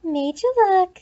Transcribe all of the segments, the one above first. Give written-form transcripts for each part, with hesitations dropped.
Made you look.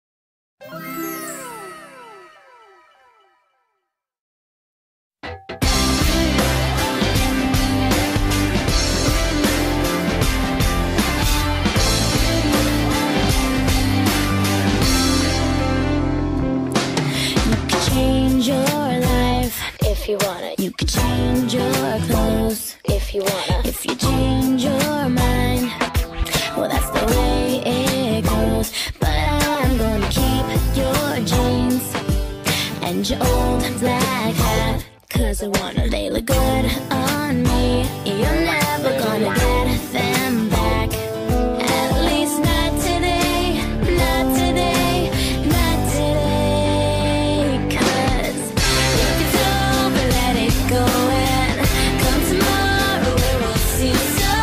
If you wanna, you could change your clothes. If you wanna, if you change your mind, well, that's the way it goes. But I'm gonna keep your jeans and your old black hat, 'cause I wanna, they look good on me. You're never gonna get them back. At least not today, not today, not today. 'Cause if it's over, let it go, and come tomorrow we will see. So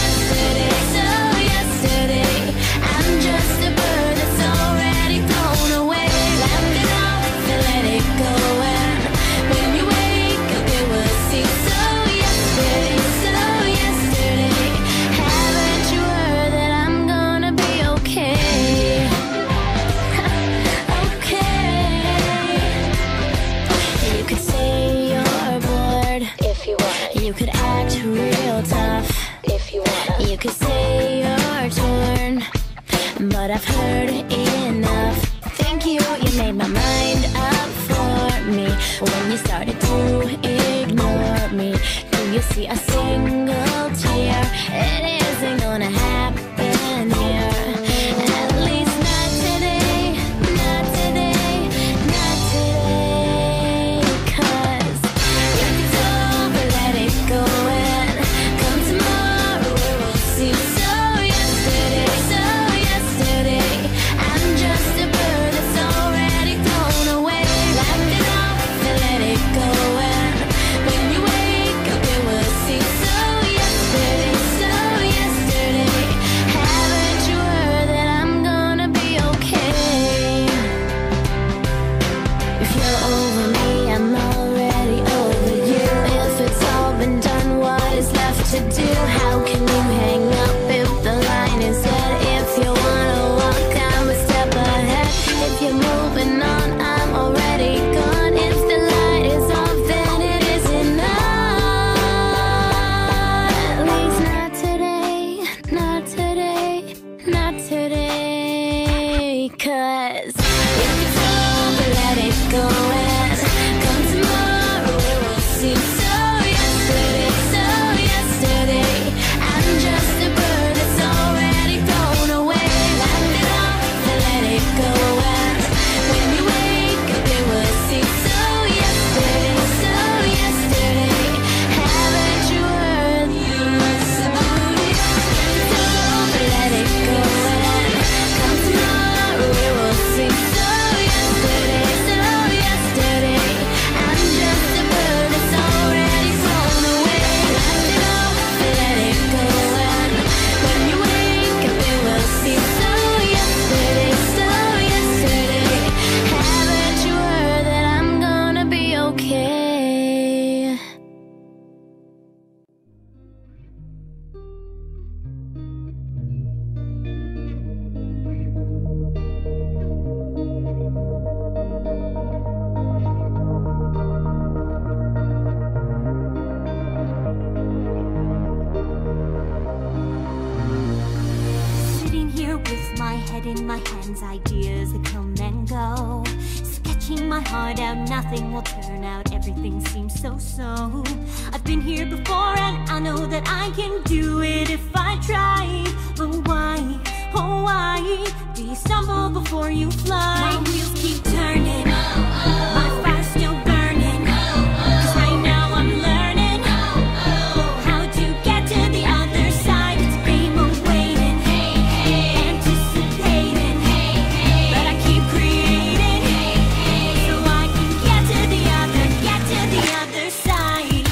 yesterday, I'm just a bird that's already thrown away. Laugh it off and let it go, and when you wake up we will see. So yesterday, haven't you heard that I'm gonna be okay? Okay. You could say you're bored if you want. You could act real tough if you want. You could say you're torn, but I've heard enough. Thank you, you made my mind up for me. When you started to ignore me, do you see a single tear? It isn't gonna happen here. At least not today, not today, not today. 'Cause if it's over, let it go, and come tomorrow we will see. So yesterday, I'm just a bird that's already thrown away. Laugh it off and let it go, and when you wake up we will see. So yesterday, haven't you heard that I'm gonna be okay? If you're over me, I'm already over you. If it's all been done, what is left to do? How can you hang up if the line is dead? If you wanna walk, I'm a step ahead. If you're moving on, I'm already gone. If the light is off, then it isn't on. At least not today, not today, not today. 'Cause if it's over, let it go, and come tomorrow we will see. So yesterday, I'm just a bird that's already thrown away. Laugh it off and let it go, and when you wake up you will see. So yesterday, haven't you heard? You must have believed. It's over, let it go, and come tomorrow we will see. So yesterday, I'm just a bird that's already flown away. Laugh it off and let it go, and when you wake up you will see. So yesterday, haven't you heard that I'm gonna be okay? Sitting here with my head in my hands, ideas that come and go. Sketching my heart out, nothing will turn out, everything seems so. I've been here before and I know that I can do it if I try. But why, oh why, do you stumble before you fly? My wheels keep turning, my fire's still burning. 'Cause right now I'm learning how to get to the other side. It's a game of waiting, anticipating, but I keep creating so I can get to the other side.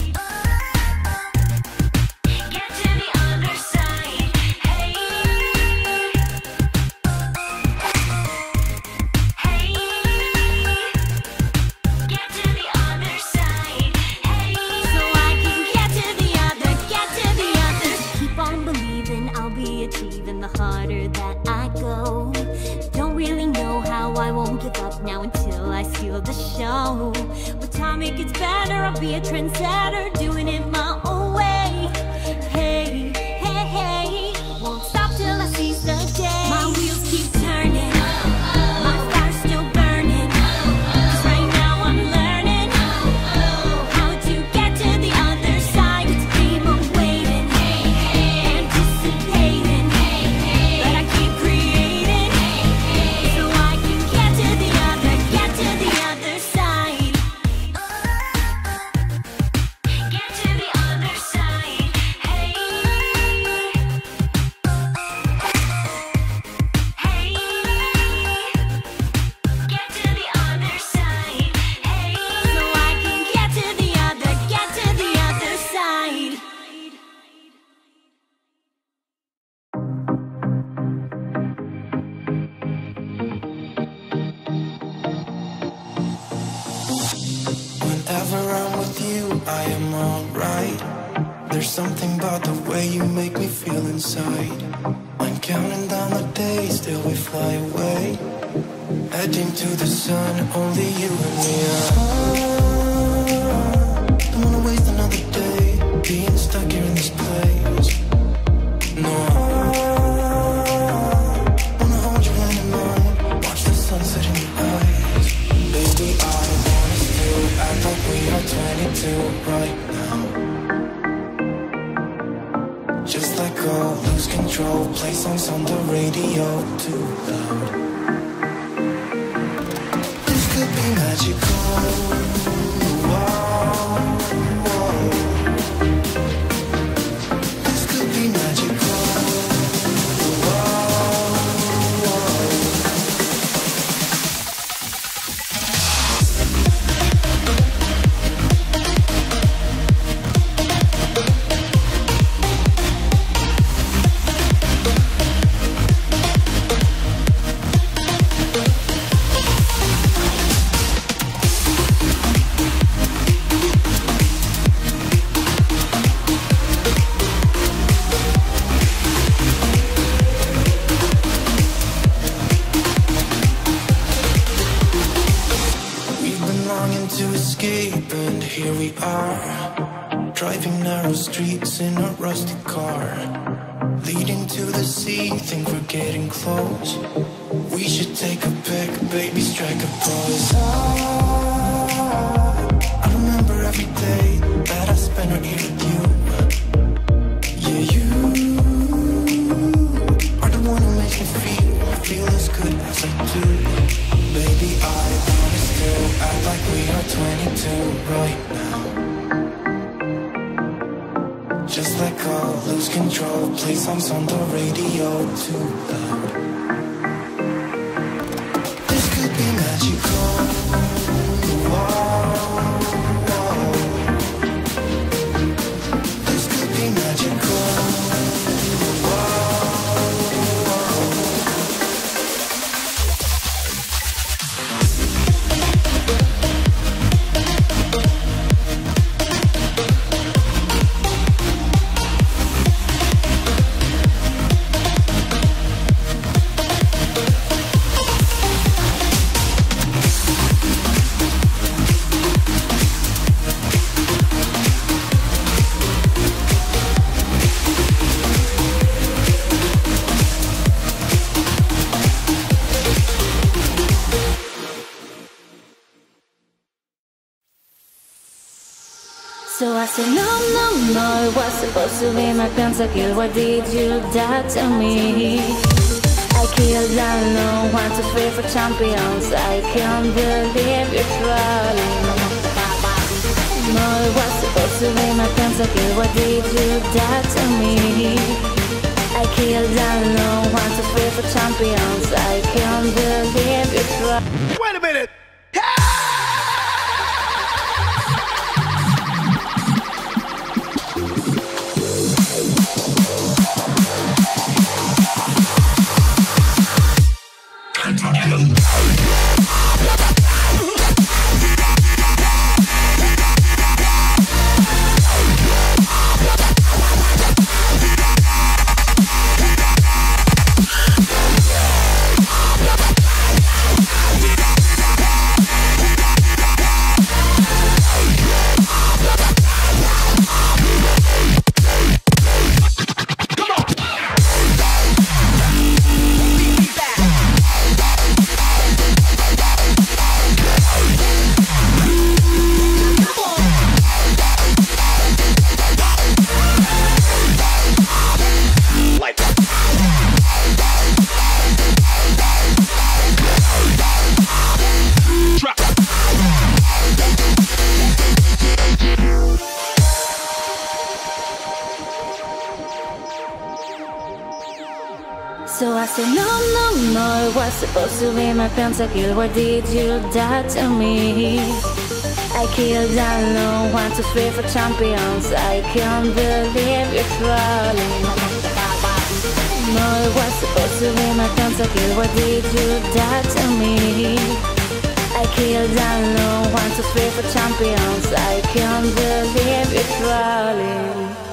Get to the other side. Hey. the harder that I go. Don't really know how I won't give up now until I steal the show. With time it gets better, I'll be a trendsetter, doing it my own way. Hey, hey, hey, won't stop till I seize the day. My wheels keep turning, my fire's still burning, 'cause right now I'm learning how to get to the other side. It's a game of waiting, anticipating, but I keep creating, so I can get to the other side. Get to the other side, hey, hey, get to the other side, hey, so I can get to the other side. Whenever I'm with you, I am alright. There's something about the way you make me feel inside. I'm counting down the days till we fly away, heading to the sun, only you and me. Don't wanna waste another day being stuck here in this place. No, wanna hold your hand in mine, watch the sunset in your eyes. Baby, I want us to act like we are 22 right now. Just let go, lose control, play songs on the radio too loud. This could be magical. Whoa, whoa. This could be magical. Whoa, whoa. We've been longing to escape, and here we are, driving narrow streets in a rusty car, leading to the sea, think we're getting close. We should take a pic, baby, strike a pose. I remember every day that I spent right here with you. Yeah, you are the one who makes me feel as good as I do. Baby, I want us to act like we are 22 right now. Just let go, lose control, play songs on the radio too loud. This could be magical. Whoa, whoa. This could be magical. Whoa, whoa. So I said, no, no, no, it was supposed to be my pentakill. Why did you do that to me? I killed alone, want to free for champions. I can't believe you're trying. No, it was supposed to be my pentakill. Why did you do that to me? I killed alone, want to free for champions. I can't believe you're trying. Wait a minute! So I said, no, no, no, it was supposed to be my pentakill. Why did you die to me? I killed alone, 1, 2, 3 for champions. I can't believe you're trolling. No, it was supposed to be my pentakill. Why did you die to me? I killed alone, 1, 2, 3 for champions. I can't believe you're trolling.